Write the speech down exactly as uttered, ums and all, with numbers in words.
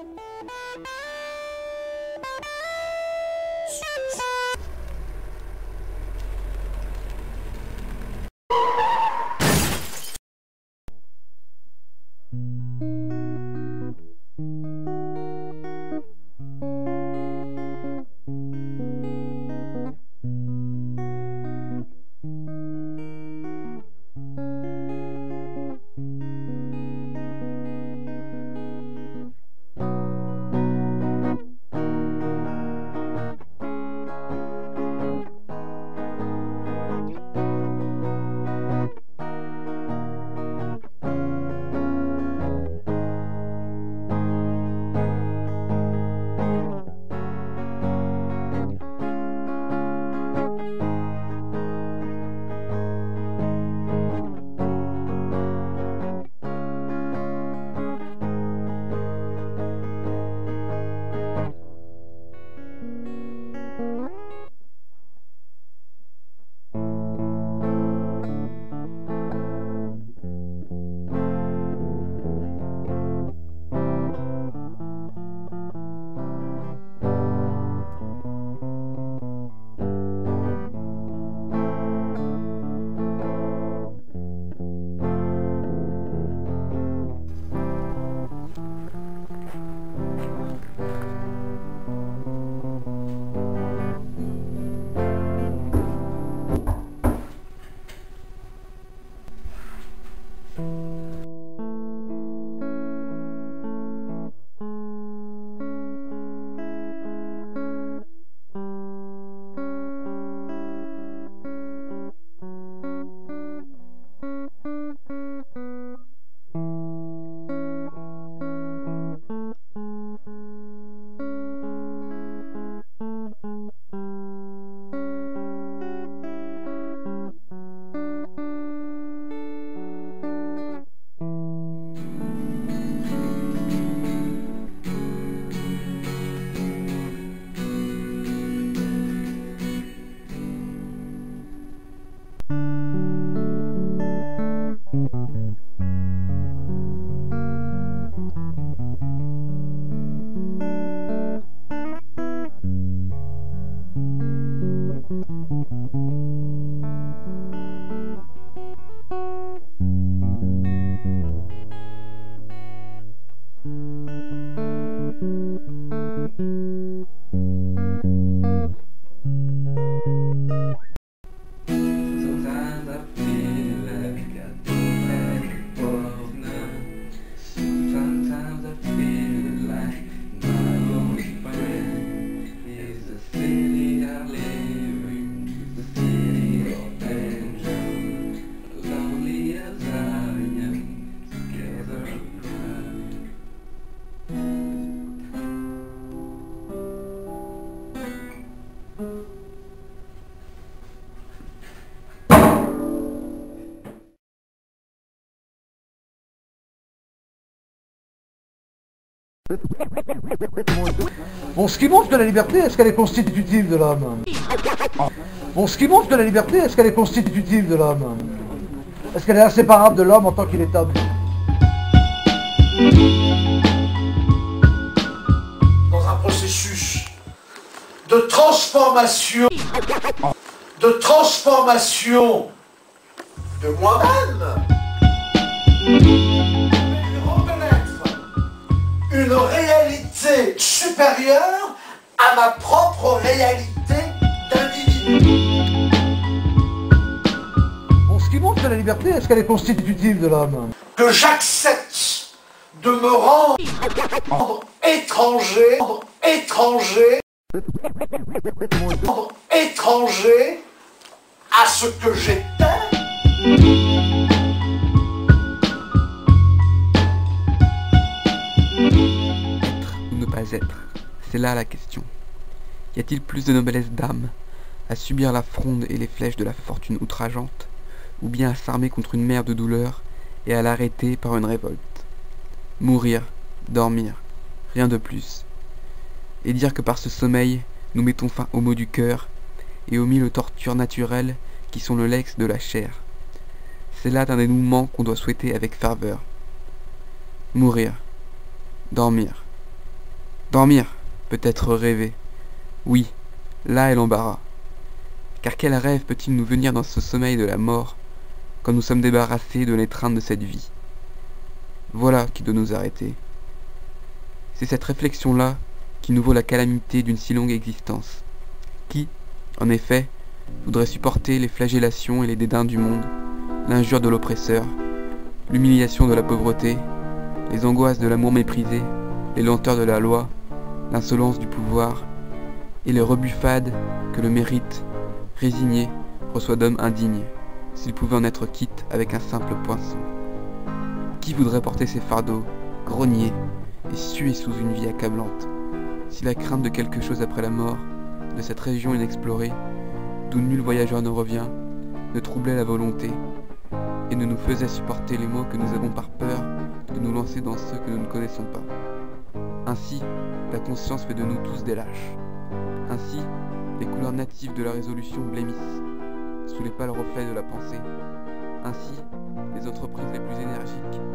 Bon, ce qui montre que la liberté, est-ce qu'elle est constitutive de l'homme? Bon, ce qui montre que la liberté, est-ce qu'elle est constitutive de l'homme? Est-ce qu'elle est inséparable de l'homme en tant qu'il est homme? Dans un processus de transformation, de transformation de moi-même, une réalité supérieure à ma propre réalité d'individu. Bon, ce qui montre que la liberté, est-ce qu'elle est constitutive de l'homme? Que j'accepte de me rendre étranger, étranger, étranger à ce que j'étais. Être, c'est là la question. Y a-t-il plus de noblesse d'âme à subir la fronde et les flèches de la fortune outrageante, ou bien à s'armer contre une mer de douleur et à l'arrêter par une révolte? Mourir, dormir, rien de plus. Et dire que par ce sommeil, nous mettons fin aux maux du cœur et aux mille tortures naturelles qui sont le lex de la chair. C'est là un dénouement qu'on doit souhaiter avec ferveur. Mourir, dormir, Dormir, peut-être rêver. Oui, là est l'embarras. Car quel rêve peut-il nous venir dans ce sommeil de la mort, quand nous sommes débarrassés de l'étreinte de cette vie? Voilà qui doit nous arrêter. C'est cette réflexion-là qui nous vaut la calamité d'une si longue existence. Qui, en effet, voudrait supporter les flagellations et les dédains du monde, l'injure de l'oppresseur, l'humiliation de la pauvreté, les angoisses de l'amour méprisé, les lenteurs de la loi, l'insolence du pouvoir, et les rebuffades que le mérite, résigné, reçoit d'hommes indignes, s'il pouvait en être quitte avec un simple poinçon. Qui voudrait porter ces fardeaux, grogner et suer sous une vie accablante, si la crainte de quelque chose après la mort, de cette région inexplorée, d'où nul voyageur ne revient, ne troublait la volonté, et ne nous faisait supporter les maux que nous avons par peur de nous lancer dans ceux que nous ne connaissons pas. Ainsi, la conscience fait de nous tous des lâches. Ainsi, les couleurs natives de la résolution blêmissent, sous les pâles reflets de la pensée. Ainsi, les entreprises les plus énergiques